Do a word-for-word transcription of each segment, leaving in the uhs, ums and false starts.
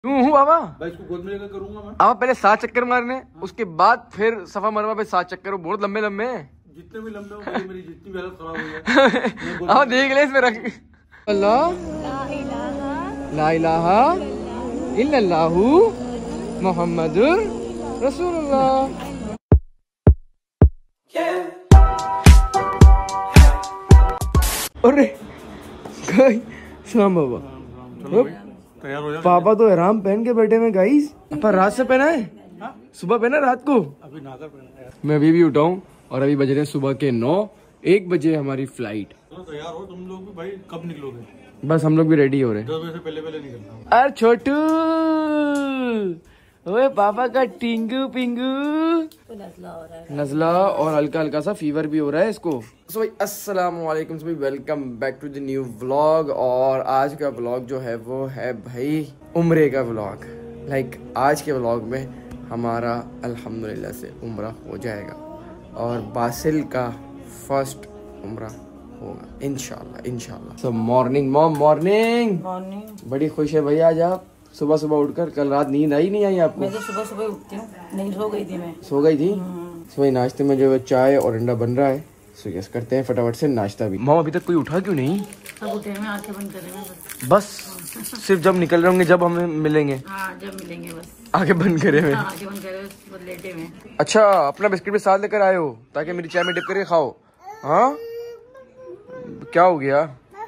क्यों हूँ बाबा? भाई इसको गोद में लेकर करूंगा मैं। आप पहले सात चक्कर मारने, उसके बाद फिर सफा मरवा पे सात चक्कर, बहुत लंबे लंबे हैं। जितने भी लंबे हो मेरी, मेरी जितनी भी हालत खराब हुई है। आप देख ले इसमें रख। अल्लाह ला इलाहा इल्लल्लाहु मुहम्मदुर रसूलुल्लाह। अरे सलाम बाबा, तैयार हो जा। पापा तो एहराम पहन के बैठे हैं गाइस। पर रात से पहना है? हा? सुबह पहना रात को? अभी नहाकर पहना है। मैं अभी भी उठा हूँ और अभी बज रहे हैं सुबह के नौ। एक बजे हमारी फ्लाइट। तो तैयार हो तुम लोग भी भाई, कब निकलोगे? बस हम लोग भी रेडी हो रहे हैं। दस बजे से पहले पहले निकलना हूँ। अरे छोटू, ओए पापा का टिंगू पिंगू नजला हो रहा है, नजला और हल्का हल्का सा फीवर भी हो रहा है इसको। सो भाई अस्सलाम वालेकुम, सभी welcome back to the new vlog. और आज का व्लॉग जो है वो है भाई उम्रे का व्लॉग। लाइक आज के व्लॉग में हमारा अल्हम्दुलिल्लाह से उम्रा हो जाएगा और बासिल का फर्स्ट उम्रा होगा इंशाल्लाह इंशाल्लाह। So morning mom, morning morning. बड़ी खुश है भैया आज आप सुबह सुबह उठकर। कल रात नींद आई नहीं आई आपको? मैं तो सुबह सुबह उठती हूँ, नहीं सो गई थी मैं। सो गई थी? सुबह नाश्ते में जो है चाय और अंडा बन रहा है, सो यस करते हैं फटाफट से नाश्ता भी। मॉम अभी तक कोई उठा क्यों नहीं? सब उठे हैं, आंखें बंद करे हैं बस। सिर्फ जब निकल रहे होंगे जब हमें मिलेंगे? हाँ जब मिलेंगे बस। आगे बंद करे हुए? आंखें बंद करे बस, लेटे हुए। अच्छा, अपना बिस्किट भी साथ लेकर आए हो ताकि मेरी चाय में डिप करके खाओ? हाँ क्या हो गया,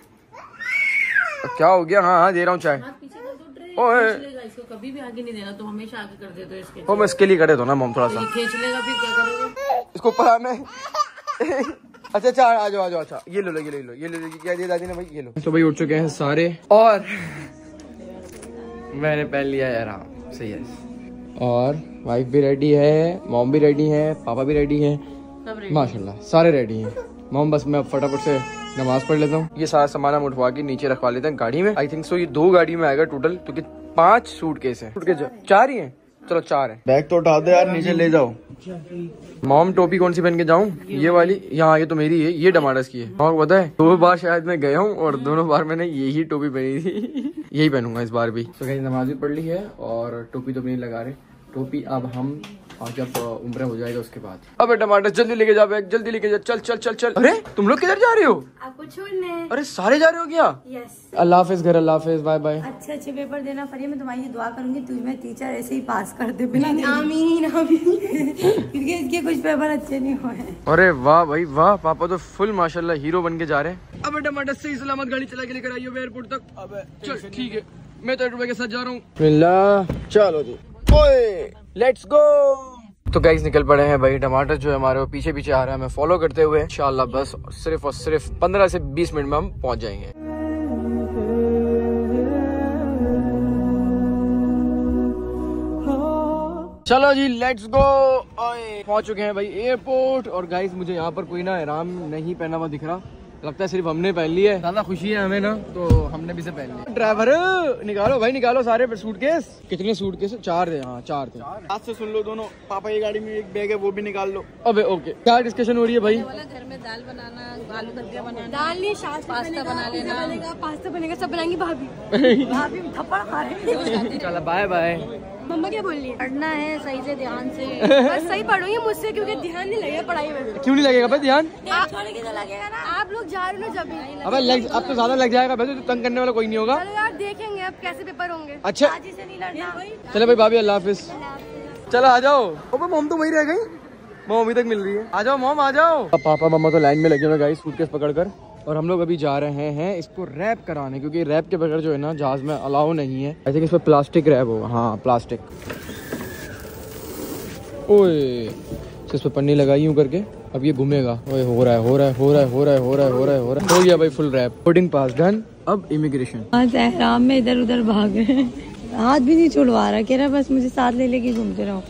क्या हो गया? हाँ हाँ दे रहा हूँ चाय। ओए इसको कभी भी आगे नहीं देना, तो हमेशा आगे कर देते हो इसके। ओ मैं इसके लिए करे तो ना मॉम थोड़ा सा खींच लेगा, फिर क्या करोगे? इसको ऊपर आना है। अच्छा अच्छा आ जाओ आ जाओ। अच्छा ये लो लो ये ले लो ये ले लो। क्या दिया दादी ने भाई? ये लो। तो भाई उठ चुके हैं सारे और मैंने पहन लिया है आराम से। यस, और वाइफ भी रेडी है, मॉम भी रेडी है, पापा भी रेडी है, माशाल्लाह सारे रेडी हैं। मॉम बस मैं फटाफट से नमाज पढ़ लेता हूँ। ये सारा सामान हम उठवा के नीचे रखवा लेते हैं गाड़ी में। आई थिंक सो ये दो गाड़ी में आएगा टोटल, क्योंकि पांच सूटकेस है। सूटकेस चार ही हैं? चलो चार है। बैग तो उठा दो यार, नीचे ले जाओ। मॉम टोपी कौन सी पहन के जाऊँ? ये वाली? यहाँ ये तो मेरी है, ये टमाटर्स की है। और पता है दो बार शायद मैं गया हूँ और दोनों बार मैंने यही टोपी पहनी थी। यही पहनूंगा इस बार भी। तो कहीं नमाज भी पढ़ ली है और टोपी तो नहीं लगा रहे। टोपी अब हम और जब उम्र हो जाएगा उसके बाद। अबे टमाटर जल्दी लेके जा, बैग जल्दी लेके जा। चल चल चल चल। अरे तुम लोग किधर जा रहे हो? आपको छोड़ने। अरे सारे जा रहे हो क्या? यस। अल्लाह हाफिज घर, अल्लाह हाफिज, बाय बाय। अच्छे अच्छे पेपर देना फरिया, मैं तुम्हारी दुआ करूंगी तुम्हें टीचर ऐसे ही पास कर दे बिना आमीन आमीन। क्योंकि इसके कुछ पेपर अच्छे नहीं हुए। अरे वाह भाई वाह, पापा तो फुल माशाल्लाह हीरो बन के जा रहे हैं। अब टमाटर सही सलामत गाड़ी चला के लेकर आइयो एयरपोर्ट तक। अब चल ठीक है, मैं तो रुपए के साथ जा रहा हूँ। चलो जी ओए लेट्स गो। तो गाइस निकल पड़े हैं भाई। टमाटर जो है हमारे वो पीछे पीछे आ रहा है, हमें फॉलो करते हुए। इंशाल्लाह बस सिर्फ और सिर्फ पंद्रह से बीस मिनट में हम पहुंच जाएंगे। चलो जी लेट्स गो। पहुंच चुके हैं भाई एयरपोर्ट। और गाइस मुझे यहाँ पर कोई ना आराम नहीं पहना हुआ दिख रहा, लगता है सिर्फ हमने पहन ली है। ज्यादा खुशी है हमें ना, तो हमने भी से पहन लिया। ड्राइवर निकालो भाई निकालो सारे सूटकेस। कितने सूटकेस? चार थे। हाँ चार थे। आज से सुन लो दोनों, पापा की गाड़ी में एक बैग है वो भी निकाल लो। अबे ओके, क्या डिस्कशन हो रही है भाई? घर में दाल बनाना, आलू कटिया बनाना, दाल नहीं पास्ता बना लेना, पास्ता बनेगा, सब बनाएंगी भाभी। भाभी थप्पड़ मारेंगे। चलो बाय बाय। मम्मा क्या बोल रही है? पढ़ना है सही से ध्यान से। बस सही पढ़ोगे मुझसे, क्योंकि ध्यान नहीं लगेगा पढ़ाई में। क्यों नहीं लगेगा भाई ध्यान? आप छोड़ेंगे तो लगेगा ना। आप लोग जा रहे हो जब भी। अबे लग, अब तो ज्यादा लग जाएगा भाई, तो तंग करने वाला कोई नहीं होगा। चलो यार देखेंगे अब कैसे पेपर होंगे। अच्छा आज से नहीं लड़ना। चलो भाई भाभी अल्लाह हाफिज। चलो आ जाओ। अबे मॉम तो वही रह गई, मॉम अभी तक मिल रही है। आ जाओ मॉम आ जाओ। पापा मम्मा तो लाइन में लगे हुए गाइस सूटकेस पकड़कर, और हम लोग अभी जा रहे हैं इसको रैप कराने, क्योंकि रैप के बगैर जो है ना जहाज में अलाउ नहीं है। आई थिंक इसमें प्लास्टिक रैप होगा। हाँ प्लास्टिक। ओए इस पे पन्नी लगाई यूं करके, अब ये घूमेगा। ओए हो रहा है हो रहा है हो रहा है हो रहा है हो रहा है हो रहा है हो रहा है हो गया भाई full wrap. Boarding pass done. अब इमिग्रेशन। आज एहराम में इधर उधर भाग रहे हैं, हाथ भी नहीं छुड़वा रहा, कह रहा बस मुझे साथ ले लेके घूमते रहो।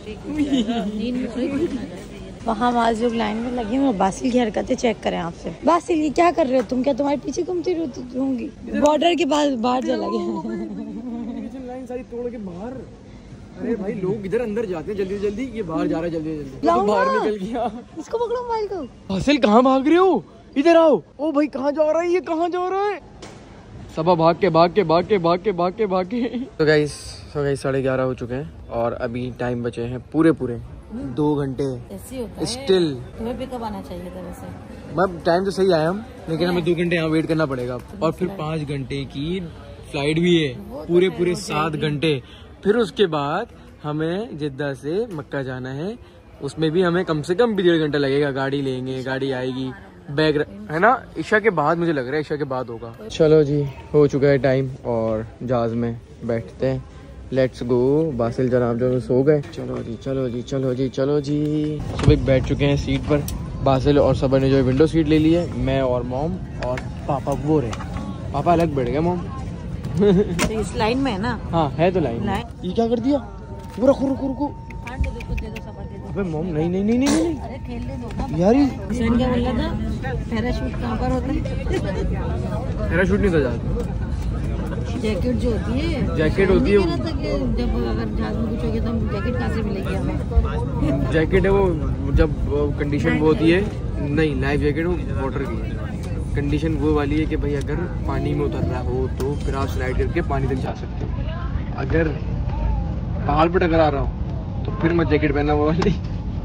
वहाँ आज लोग लाइन में लगे हैं, बासिल की हरकतें चेक करें आपसे। बासिल ये क्या कर रहे हो तुम? क्या तुम्हारे पीछे घूमती रहूंगी? बॉर्डर के पास बाहर चला गया। लाइन सारी तोड़ के बाहर। अरे भाई लोग इधर अंदर जाते हैं जल्दी जल्दी, ये बाहर जा रहा है जल्दी जल्दी। तो बाहर निकल गया। इसको पकड़ो मोबाइल को। बासिल कहाँ भाग रहे हो? इधर आओ। ओ भाई कहाँ जा रहा है ये? कहाँ जा रहा है? सब भाग के भाग के भाग के भाग के भाग के भाग के। तो गाइस सो गाइस साढ़े ग्यारह हो चुके हैं और अभी टाइम बचे हैं पूरे पूरे दो घंटे स्टिल। तुम्हें भी कब आना चाहिए था वैसे? मैम टाइम तो सही आया हम, लेकिन हमें दो घंटे यहाँ वेट करना पड़ेगा और फिर पाँच घंटे की फ्लाइट भी है, पूरे पूरे सात घंटे। फिर उसके बाद हमें जिद्दा से मक्का जाना है, उसमें भी हमें कम से कम भी डेढ़ घंटा लगेगा। गाड़ी लेंगे, गाड़ी आएगी, बैग है ना। ईशा के बाद मुझे लग रहा है ईशा के बाद होगा। चलो जी हो चुका है टाइम और जहाज में बैठते हैं। Let's go. बासिल जनाब जो सो गए। चलो जी चलो जी चलो जी चलो जी सभी बैठ चुके हैं सीट पर। बासिल और सबा ने जो विंडो सीट ले ली है, मैं और मॉम और पापा वो रहे। पापा अलग बैठ गए, मॉम इस लाइन में है ना। हाँ है तो लाइन। ये क्या कर दिया? वो रखो रुको रुको। अबे मॉम नहीं नहीं नहीं नहीं नहीं अरे खेलने दो यार। हुसैन क्या बोल रहा था? पैराशूट कहाँ पर होता है? पैराशूट नहीं था जाता। जैकेट जो होती है, जैकेट होती है। था कि जब अगर जहाज में कुछ हो गया तो हम जैकेट कहाँ से मिलेगी हमें? जैकेट है वो जब कंडीशन वो होती है। नहीं लाइफ जैकेट वो वाटर की है। कंडीशन वो वाली है कि भाई अगर पानी में उतर रहा हो तो फिर आप स्लाइड करके पानी तक जा सकते हो। अगर पहाड़ पर टकरा रहा हो तो फिर मत जैकेट पहनना वो वाली।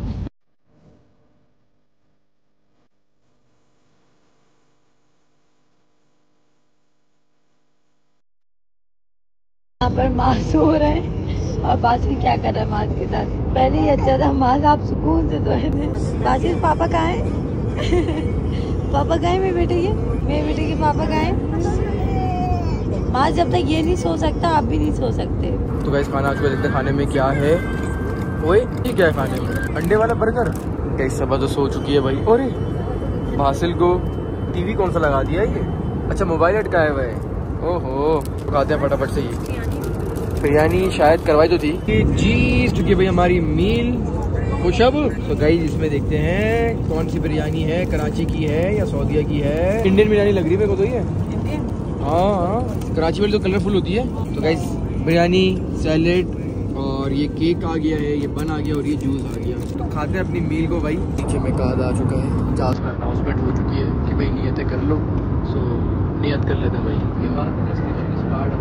यहाँ पर माँ सो रहे हैं और बासिल क्या कर रहा है माँ के साथ। पहले ही अच्छा था, माँ आप सुकून से सोए थे। बासिल पापा कहाँ है? पापा कहाँ है? मेरे बेटे के मेरे बेटे के पापा कहाँ है? माँ जब तक ये नहीं सो सकता आप भी नहीं सो सकते। तो गाइस खाना आज को देखते खाने में क्या है। ओए ये क्या है खाने में? अंडे वाला बर्गर। गाइस सबा तो सो चुकी है भाई। और बासिल को टीवी कौन सा लगा दिया है ये? अच्छा मोबाइल अटकाया हुआ है। ओहो खाते हैं फटाफट से। ये बिरयानी शायद करवाई तो थी कि जी चुकी है भाई हमारी मील खुश। अब तो गाइस इसमें देखते हैं कौन सी बिरयानी है, कराची की है या सऊदीया की है। इंडियन बिरयानी लग रही है मेरे को तो ये। हाँ हाँ कराची वाली तो कलरफुल होती है। तो गाइस बिरयानी, सैलेड और ये केक आ गया है, ये बन आ गया और ये जूस आ गया। तो खाते हैं अपनी मील को भाई। नीचे में कार्ड आ चुका है, जहाज में अनाउंसमेंट हो चुकी है कि भाई नियतें कर लो। सो नियत कर लेते भाई। ये हमारा कार्ड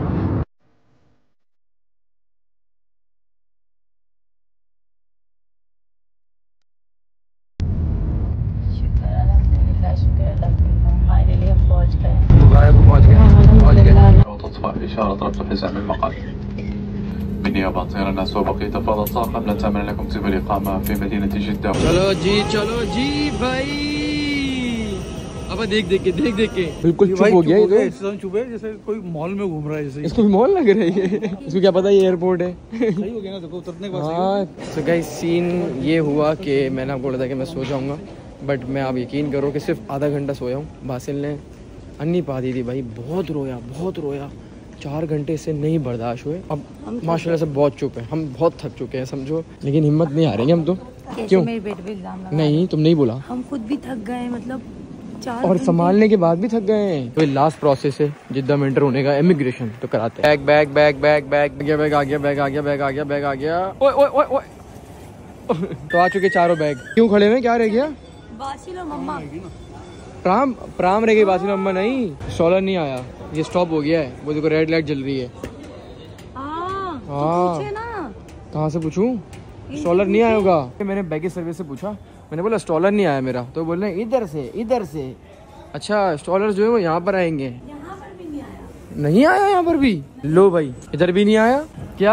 हमारे लिए पहुँच गए। पहुँच गए पहुँच गए। وتطفأ إشارة ربط حزام المقعد. بالنيابة عن طيران الناس وبقية أفراد الطاقم لا تأمن لكم سبل الإقامة في مدينة جدة. चलो जी चलो जी भाई। अब देख देख के देख देख के बिल्कुल चुप हो गया। ये तो चुप है जैसे कोई मॉल में घूम रहा है। जैसे इसको मॉल लग रही है। इसको क्या पता ये एयरपोर्ट है। सही हो गया ना, देखो उतरने के बाद। हाँ तो गाइस सीन ये हुआ कि मैंने आपको बोला था कि मैं सो जाऊंगा, बट मैं आप यकीन करो कि सिर्फ आधा घंटा सोया हूँ। बासिल ने अन्नी पा दी थी भाई, बहुत रोया बहुत रोया। चार घंटे से नहीं बर्दाश्त हुए। अब माशाल्लाह से बहुत चुप है, हम बहुत थक चुके हैं समझो, लेकिन हिम्मत नहीं आ रही हम तो। क्यों? मेरे बेटे पे इल्जाम लगा। नहीं तुम नहीं बोला। हम खुद भी थक गए, मतलब चार और संभालने के बाद भी थक गए हैं। तो लास्ट प्रोसेस है जिद्दा में एंटर होने का, इमिग्रेशन तो कराते हैं। Bag bag bag bag bag bag आ गया बैग आ गया बैग आ गया बैग आ गया। ओए ओए ओए ओए तो आ चुके चारों बैग। क्यों खड़े हुए? क्या रह गया? बासिल और मम्मा प्राम प्राम रह गई। बासिल अम्मा नहीं, सोलर नहीं आया, ये स्टॉप हो गया है। वो देखो रेड लाइट जल रही है। हाँ हाँ ना कहाँ से पूछूं? स्टॉलर नहीं आया होगा। मैंने बैगेज सर्विस से पूछा, मैंने बोला स्टॉलर नहीं आया मेरा, तो बोल रहे इधर से इधर से। अच्छा स्टॉलर जो है वो यहाँ पर आएंगे। यहाँ पर भी नहीं आया। नहीं आया यहाँ पर भी। लो भाई इधर भी नहीं आया। क्या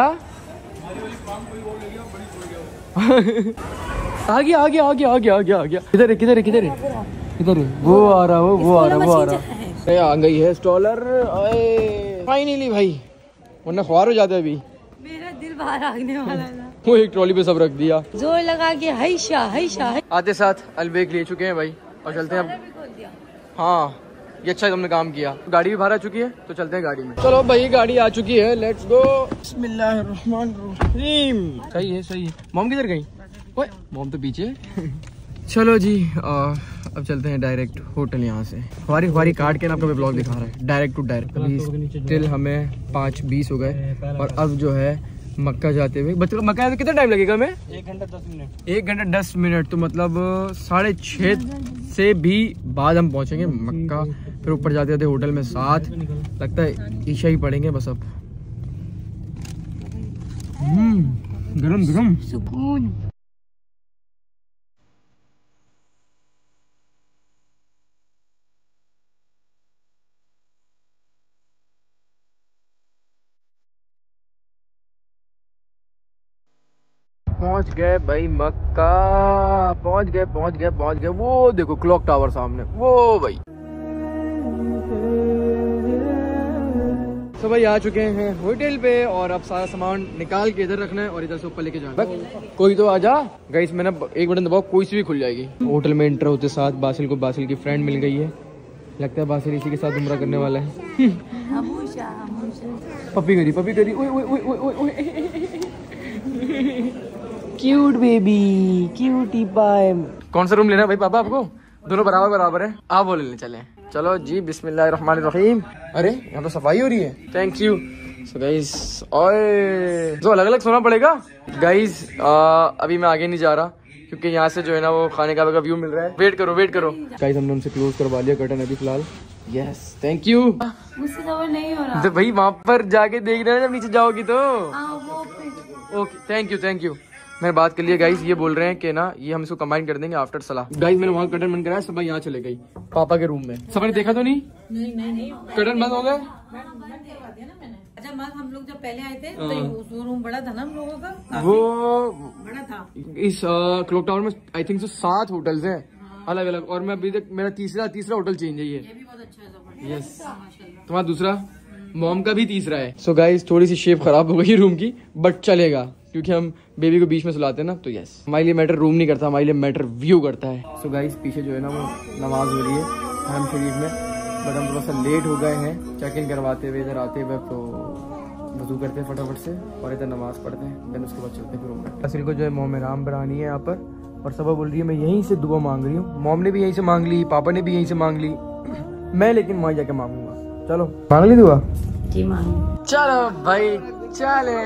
आ गया आ गया आ गया आ गया आ गया आ गया। किधर है किधर है किधर है किधर है? वो आ रहा वो वो आ रहा वो आ रहा। आ गई है स्टॉलर। फाइनली भाई, वरना ख्वार हो जाता है अभी। मेरा दिल बाहर आगने वाला था। वो एक ट्रॉली पे सब रख दिया, जोर लगा के हाय शाह हाय शाह। आते साथ अलबेक ले चुके हैं भाई और चलते हैं अब। हाँ ये अच्छा है तुमने काम किया। गाड़ी भी बाहर आ चुकी है तो चलते हैं गाड़ी में। चलो भाई गाड़ी आ चुकी है, लेट्स गो। बिस्मिल्लाहिर्रहमानिर्रहीम। सही है सही है। मॉम किधर गई? ओए मॉम तो पीछे। चलो जी आ, अब चलते हैं डायरेक्ट होटल। यहाँ से हमारी हमारी कार्ड के नाम का ब्लॉग दिखा रहा है, डायरेक्ट टू डायरेक्ट। अभी स्टिल हमें पाँच बीस हो गए और अब जो है मक्का जाते हुए। बच्चों मक्का जाते कितना टाइम लगेगा हमें? एक घंटा दस मिनट एक घंटा दस मिनट तो मतलब साढ़े छः से भी बाद हम पहुंचेंगे मक्का। फिर ऊपर जाते जाते होटल में साथ लगता है ईशा ही पढ़ेंगे बस। अब हम्म गरम गरम सुकून। पहुंच गए भाई मक्का, पहुंच गए पहुंच गए पहुंच गए। वो देखो क्लॉक टावर सामने, वो भाई। तो भाई आ चुके हैं होटल पे और अब सारा सामान निकाल के इधर रखना है और इधर से ऊपर लेके जाना है। कोई तो आ जा गाइस, मैंने एक बटन दबाओ कोई सी भी खुल जाएगी। होटल में एंटर होते साथ बासिल को बासिल की फ्रेंड मिल गई है। लगता है बासिल इसी के साथ उम्रा करने वाला है। पपी करी पपी करी ओए ओए ओए ओए ओए। Cute baby, cutie pie. कौन सा रूम लेना है भाई पापा आपको? दोनों बराबर बराबर है, आप वो लेने चले। चलो जी बिस्मिल्लाहिर्रहमानिर्रहीम। अरे यहाँ तो सफाई हो रही है, थैंक यू। सो गाइस ओए जो अलग अलग सोना पड़ेगा गाइस। अभी मैं आगे नहीं जा रहा क्योंकि यहाँ से जो है ना वो खाने का व्यू मिल रहा है। वेट करो वेट करो गाइस, हमने उनसे क्लोज करवा लिया कर्टन अभी फिलहाल। Yes thank you. मुझसे सबर नहीं हो रहा। तो भाई वहाँ पर जाके देख रहे हैं जब नीचे जाओगी तो। हाँ, वो फिर- okay thank you thank you. मैंने बात कर लिया गाइस, ये बोल रहे हैं कि ना ये हम इसको कंबाइन कर देंगे आफ्टर सलाह। गाइस मैंने वहाँ कर्टन बंद कराया, सब यहाँ चले गई पापा के रूम में। सबने देखा तो नहीं? नहीं नहीं नहीं कर्टन बंद हो गए। अच्छा माँ, हम लोग जब पहले आए थे तो वो रूम बड़ा था ना हम लोगों का, वो बड़ा था। इस क्लॉक टावर में आई थिंक सो सात होटल्स हैं अलग अलग, और मैं अभी तक मेरा तीसरा तीसरा होटल चेंज है ये। ये भी बहुत अच्छा है। यस तुम्हारा दूसरा, मॉम का भी तीसरा है। सो so गाइस थोड़ी सी शेप खराब हो गई रूम की, बट चलेगा क्योंकि हम बेबी को बीच में सुलाते हैं ना। तो यस हमारे लिए मैटर रूम नहीं करता, हमारे लिए मैटर व्यू करता है। सो so गाइस पीछे जो है ना वो नमाज हो रही है हरम शरीफ में, बट हम थोड़ा सा लेट हो गए हैं चेक इन करवाते हुए इधर आते हुए। तो वजू करते हैं फटाफट से और इधर नमाज पढ़ते हैं, देन उसके बाद चलते हैं रूम में। असल को जो है मोम राम बनानी है यहाँ पर, और सबा बोल रही है मैं यहीं से दुआ मांग रही हूँ। मॉम ने भी यहीं से मांग ली, पापा ने भी यहीं से मांग ली, मैं लेकिन वहाँ जाके मांगूंगा। चलो मांग ली दुआ जी मांग। चलो भाई चले,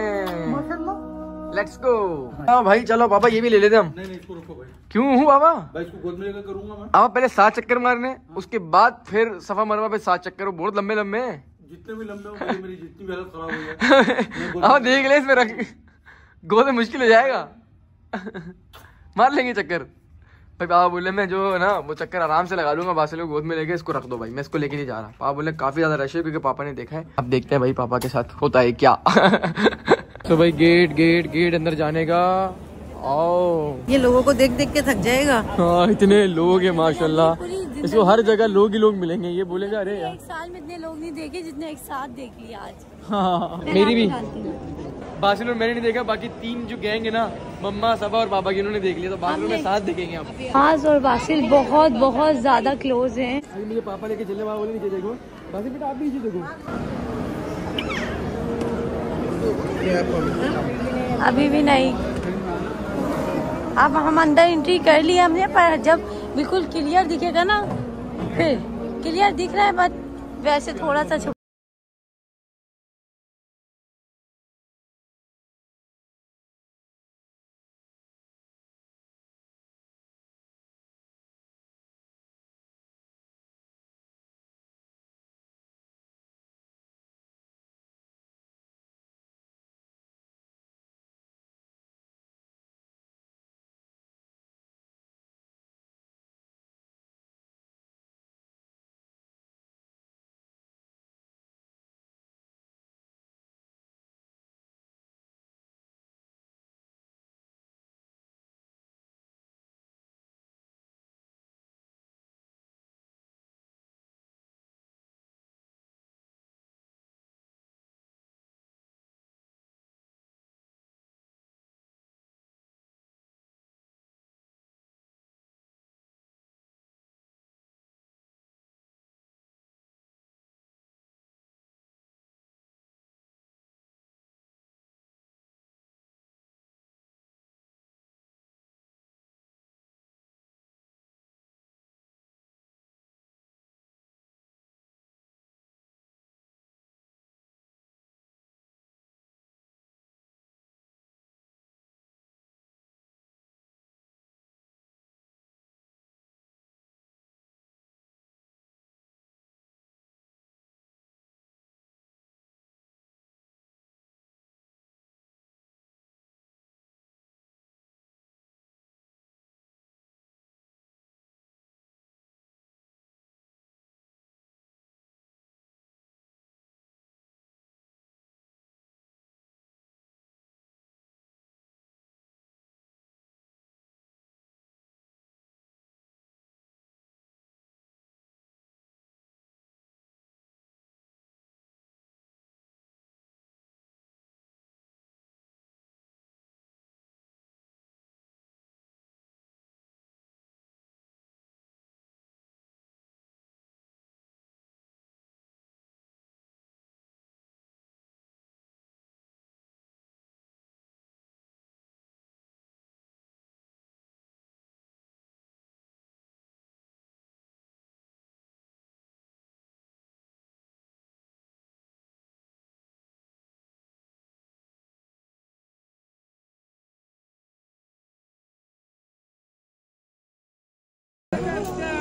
लेट्स गो। हाँ भाई चलो पापा ये भी ले लेते हम। नहीं नहीं इसको रखो भाई। क्यों हूँ पापा? भाई इसको गोद में लेकर करूंगा मैं। आप पहले सात चक्कर मारने, उसके बाद फिर सफा मरवा पे सात चक्कर, बहुत लंबे लंबे हैं। जितने भी लंबे हो भाई, मेरी जितनी भी हालत खराब हो जाए। हाँ देख ले इसमें रख, गोद में मुश्किल हो जाएगा। मार लेंगे चक्कर भाई। पापा बोले मैं जो है ना वो चक्कर आराम से लगा लूंगा, बासिल को गोद में लेके इसको रख दो भाई, मैं इसको लेके नहीं जा रहा। पापा बोले काफी ज्यादा रश है क्योंकि पापा ने देखा है। अब देखते हैं भाई पापा के साथ होता है क्या। तो भाई गेट गेट गेट अंदर जाने का। आओ ये लोगों को देख देख के थक जाएगा। हाँ इतने लोग हैं माशाल्लाह, इसको हर जगह लोग ही लोग मिलेंगे। ये बोलेगा अरे यार एक साल में इतने लोग नहीं देखे जितने एक साथ देख लिया आज। हाँ मेरी भी बासिल और मैंने नहीं देखा, बाकी तीन जो गैंग है ना मम्मा सबा और पापा की, उन्होंने देख लिया। तो बासिल में साथ देखेंगे आप। आज और बासिल बहुत बहुत ज्यादा क्लोज हैं। अभी मुझे पापा लेके चलने वाला बोले नीचे देखो, बासिल बेटा आप भी नीचे देखो। अभी भी नहीं, अब हम अंदर एंट्री कर लिया हमने, पर जब बिल्कुल क्लियर दिखेगा ना, फिर क्लियर दिख रहा है बट वैसे थोड़ा सा छुप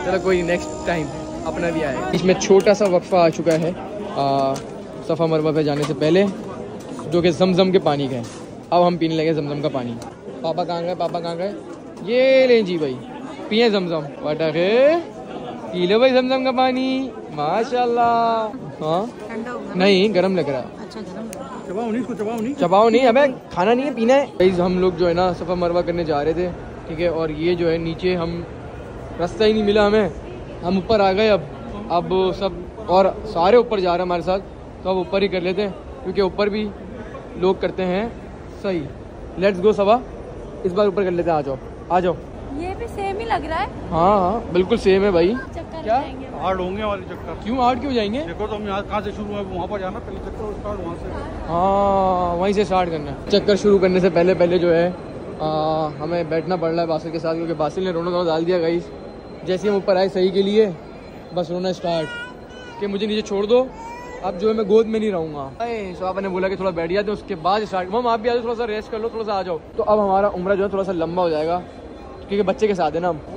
चलो कोई नेक्स्ट टाइम अपना भी आएगा। इसमें छोटा सा वक्फा आ चुका है आ, सफ़ा मरवा पे जाने से पहले, जो कि जमजम के पानी का है। अब हम पीने लगे जमजम का पानी। पापा कहाँ गए, पापा कहाँ गए? ये लें जी भाई, पिए जमजम। वाटा के पी लो भाई जमजम का पानी, माशाल्लाह। हाँ नहीं, गरम लग रहा है। अच्छा गरम चबाओ नहीं, इसको चबाओ नहीं। चबाओ नहीं, हमें खाना नहीं है, पीना है। भाई हम लोग जो है ना सफ़ा मरवा करने जा रहे थे, ठीक है। और ये जो है नीचे हम रास्ता ही नहीं मिला हमें, हम ऊपर आ गए। अब अब सब और सारे ऊपर जा रहे हैं हमारे साथ, तो अब ऊपर ही कर लेते हैं क्योंकि ऊपर भी लोग करते हैं सही। लेट्स गो सवा, इस बार ऊपर कर लेते हैं। आ जाओ आ जाओ। ये भी सेम ही लग रहा है। हाँ हाँ बिल्कुल सेम है भाई। चक्कर क्या हार्ड होंगे हमारे चक्कर। क्यों हार्ड क्यों जाएंगे? देखो तो हम यहाँ कहाँ से शुरू हुआ, वहाँ पर जाना पहले चक्कर स्टार्ट वहाँ से। हाँ वहीं से स्टार्ट करना है। चक्कर शुरू करने से पहले पहले जो है आ, हमें बैठना पड़ रहा है बासिल के साथ, क्योंकि बासिल ने रोना रोना डाल दिया गाइस। जैसे हम ऊपर आए सही के लिए बस रोना स्टार्ट कि मुझे नीचे छोड़ दो, अब जो है मैं गोद में नहीं रहूँगा। सो आपने बोला कि थोड़ा बैठ जाते, उसके बाद स्टार्ट। मम आप भी आ जाओ, थोड़ा सा रेस्ट कर लो, थोड़ा सा आ जाओ। तो अब हमारा उम्र जो है थोड़ा सा लंबा हो जाएगा क्योंकि बच्चे के साथ है ना हम।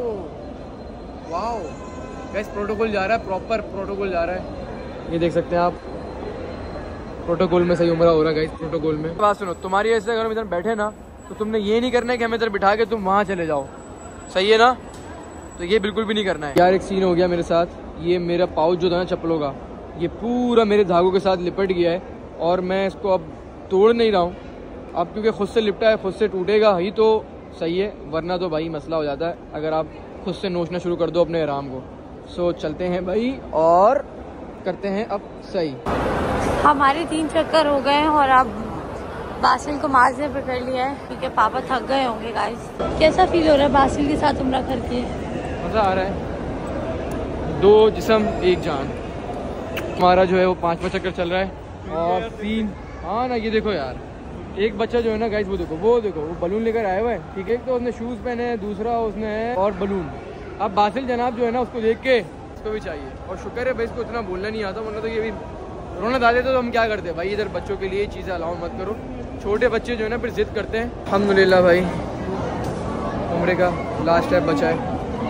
वाओ गाइस, प्रोटोकॉल जा रहा है, प्रॉपर प्रोटोकॉल जा रहा है। ये देख सकते हैं आप, प्रोटोकॉल में सही उम्र हो रहा है गाइस, प्रोटोकॉल में। बात सुनो, तुम्हारी ऐसे अगर हम इधर बैठे ना तो तुमने ये नहीं करना है कि हमें इधर बिठा के तुम वहाँ चले जाओ, सही है ना? तो ये बिल्कुल भी नहीं करना है यार। एक सीन हो गया मेरे साथ, ये मेरा पाउच जो था ना चप्पलों का, ये पूरा मेरे धागों के साथ लिपट गया है और मैं इसको अब तोड़ नहीं रहा हूँ। अब क्योंकि खुद से लिपटा है, खुद से टूटेगा ही तो सही है, वरना तो भाई मसला हो जाता है अगर आप खुद से नोचना शुरू कर दो अपने आराम को। सो चलते हैं भाई और करते हैं अब सही। हमारे तीन चक्कर हो गए हैं और अब बासिल को मार्जिन पे कर लिया है क्योंकि पापा थक गए होंगे गाइस। कैसा फील हो रहा है बासिल के साथ उम्रा करके? मज़ा आ रहा है। दो जिस्म एक जान। हमारा जो है वो पांचवा चक्कर चल रहा है और तीन, हाँ ना ये देखो यार, एक बच्चा जो है ना गाइस वो देखो वो देखो वो बलून लेकर आया हुआ है, ठीक है। एक तो उसने शूज़ पहने हैं, दूसरा उसने है और बलून। अब बासिल जनाब जो है ना उसको देख के इसको भी चाहिए, और शुक्र है भाई इसको इतना बोलना नहीं आता, वरना तो ये भी रोना डाल देते तो हम क्या करते भाई। इधर बच्चों के लिए चीज़ें अलाउ मत करो, छोटे बच्चे जो है ना फिर जिद करते हैं। अल्हम्दुलिल्लाह भाई उम्रे का लास्ट टाइम बचा है,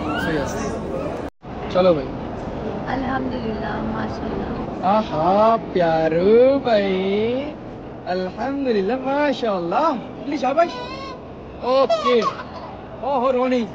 सही। चलो भाई अल्हम्दुलिल्लाह माशाल्लाह। आहा प्यारो भाई, अल्हम्दुलिल्लाह माशाल्लाह, शाबाश। ओके ओहो रोनी।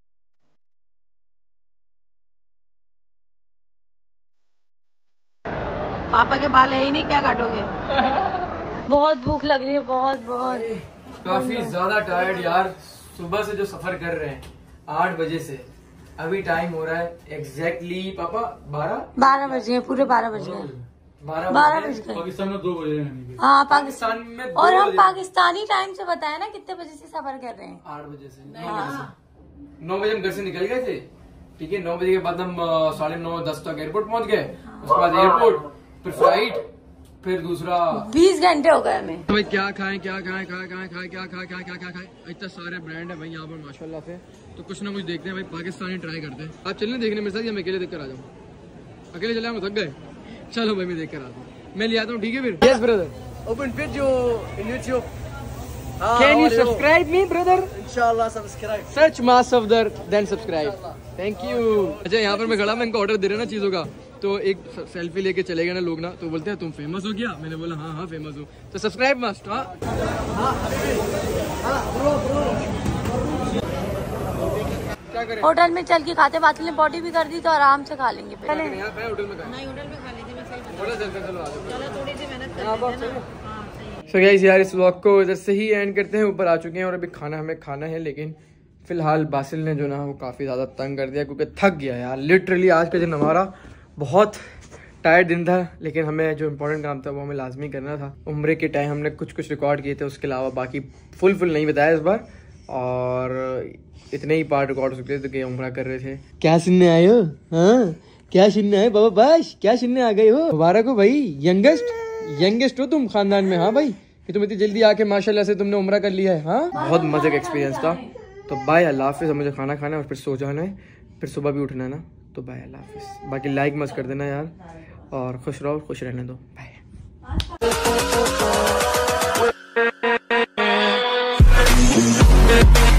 पापा के बाल है ही नहीं, क्या काटोगे? बहुत भूख लग रही है, बहुत बहुत। काफी ज्यादा टायर्ड यार, सुबह से जो सफर कर रहे हैं आठ बजे से, अभी टाइम हो रहा है एग्जैक्टली पापा बारह बारह बजे, पूरे बारह बजे बारह बारह बज गए। पाकिस्तान में दो बजे हैं। हाँ पाकिस्तान में दो और हम बजे। पाकिस्तानी टाइम से बताया ना कितने बजे से सफर कर रहे हैं? आठ बजे से नौ बजे से नौ बजे हम घर से निकल गए थे, ठीक है। नौ बजे के बाद हम अ, साढ़े नौ दस तक एयरपोर्ट पहुंच गए, उसके बाद एयरपोर्ट, फिर फ्लाइट, फिर दूसरा बीस घंटे हो गए हमें। तो भाई क्या खाएं क्या खाएं खाएं खाएं खाएं क्या खाएं क्या क्या क्या खाएं, इतना सारे ब्रांड है भाई यहाँ पर माशाल्लाह से। तो कुछ ना कुछ देखते हैं भाई, पाकिस्तानी ट्राई करते हैं। आप चलने देखने मेरे साथ या मैं अकेले देख कर आ जाऊँ? अकेले चले हम थक गए, चलो भाई मैं देख कर आता हूँ, मैं ले आता हूँ, ठीक है फिर। Yes brother, open video in YouTube. Can you subscribe me brother? इंशाल्लाह सब्सक्राइब। सर्च मास Safdar then subscribe, thank you. अच्छा यहाँ पर मैं खड़ा, मैं इनको ऑर्डर दे रहा ना चीजों का, तो एक सेल्फी लेके चले गए ना लोग ना, तो बोलते हैं तुम फेमस हो गया? मैंने बोला हाँ हाँ फेमस हो, तो सब्सक्राइब मस्ट। हाँ क्या करें, होटल में चल के खाते, बात ने पॉटी भी कर दी तो आराम से खा लेंगे। पहले यहाँ पे होटल में खाएं? नहीं होटल में खा लेते, मैं सही होटल चलते हैं, चलो आ जाओ। चलो थोड़ी सी मेहनत करते हैं ना। हाँ सही। सो गाइस यार इस व्लॉग को इधर से ही एंड करते हैं, ऊपर आ चुके हैं और अभी खाना हमें खाना है, लेकिन फिलहाल बासिल ने जो ना वो काफ़ी ज़्यादा तंग कर दिया क्योंकि थक गया यार लिटरली। आज का दिन हमारा बहुत टायर्ड दिन था, लेकिन हमें जो इम्पोर्टेंट काम था वो हमें लाजमी करना था। उम्रे के टाइम हमने कुछ कुछ रिकॉर्ड किए थे, उसके अलावा बाकी फुल फुल नहीं बताया इस बार, और इतने ही पार्ट रिकॉर्ड हो सकते थे कि उम्रा कर रहे थे। क्या सुनने आए हो? हाँ क्या सुनने आए बाबा बाश, क्या सुनने आ गए हो? मुबारक हो भाई, यंगेस्ट यंगेस्ट हो तुम खानदान में। हाँ भाई कि तुम इतनी जल्दी आके माशाल्लाह से तुमने उम्रा कर लिया है। हाँ बहुत मजे का एक्सपीरियंस था। तो बाय, अल्लाह हाफिज़। मुझे खाना खाना है और फिर सो जाना है, फिर सुबह भी उठना है ना, तो बाय, अल्लाह हाफिज़। बाकी लाइक मत कर देना यार, और खुश रहो, खुश रहने दो, बाय।